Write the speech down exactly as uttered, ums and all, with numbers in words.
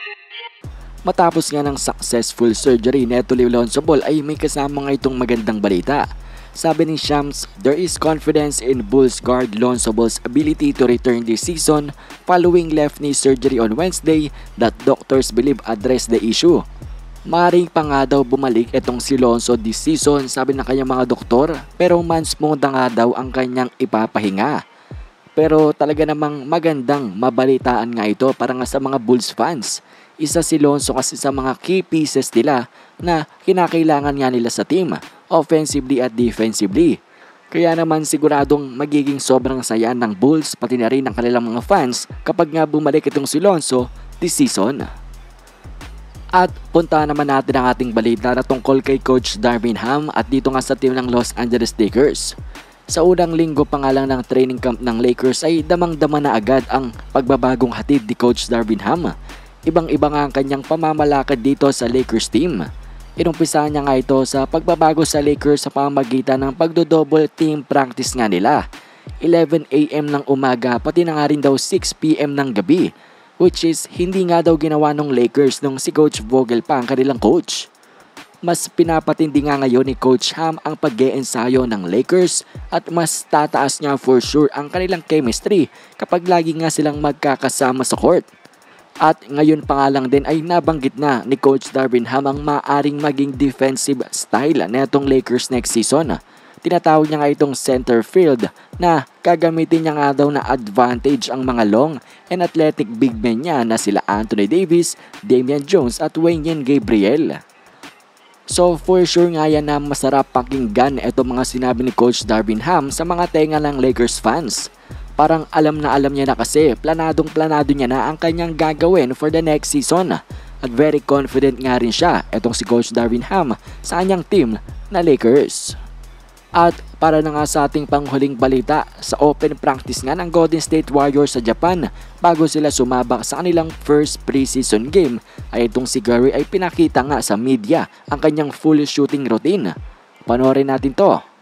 Matapos nga ng successful surgery ni Lonzo Ball ay may kasama nga itong magandang balita. Sabi ni Shams, there is confidence in Bulls guard Lonzo Ball's ability to return this season following left knee surgery on Wednesday that doctors believe address the issue. Maring pa nga daw bumalik itong si Lonzo this season, sabi ng kanyang mga doktor, pero months muna nga daw ang kanyang ipapahinga. Pero talaga namang magandang mabalitaan nga ito para nga sa mga Bulls fans. Isa si Lonzo kasi sa mga key pieces nila na kinakailangan nga nila sa team, offensively at defensively. Kaya naman siguradong magiging sobrang saya ng Bulls pati na rin ng kanilang mga fans kapag nga bumalik itong si Lonzo this season. At punta naman natin ang ating balita na tungkol kay Coach Darvin Ham at dito nga sa team ng Los Angeles Lakers. Sa unang linggo pa nga lang ng training camp ng Lakers ay damang-dama na agad ang pagbabagong hatid ni Coach Darvin Ham. Ibang-iba nga ang kanyang pamamalakad dito sa Lakers team. Inumpisa niya nga ito sa pagbabago sa Lakers sa pamamagitan ng pagdodouble team practice nga nila. eleven a m ng umaga pati na nga rin daw six p m ng gabi, which is hindi nga daw ginawa ng Lakers nung si Coach Vogel pa ang kanilang coach. Mas pinapatindi nga ngayon ni Coach Ham ang pag-e-ensayo ng Lakers at mas tataas niya for sure ang kanilang chemistry kapag lagi nga silang magkakasama sa court. At ngayon pa nga lang din ay nabanggit na ni Coach Darvin Ham ang maaring maging defensive style na itong Lakers next season. Tinatawag niya nga itong center field na gagamitin niya nga daw na advantage ang mga long and athletic big men niya na sila Anthony Davis, Damian Jones at Wenyen Gabriel. So for sure nga yan na masarap pakinggan itong mga sinabi ni Coach Darvin Ham sa mga tenga ng Lakers fans. Parang alam na alam niya na kasi, planadong planado niya na ang kanyang gagawin for the next season. At very confident nga rin siya, itong si Coach Darvin Ham sa kanyang team na Lakers. At para na nga sa ating panghuling balita, sa open practice nga ng Golden State Warriors sa Japan, bago sila sumabak sa kanilang first preseason game, ay itong si Curry ay pinakita nga sa media ang kanyang full shooting routine. Panoorin natin to.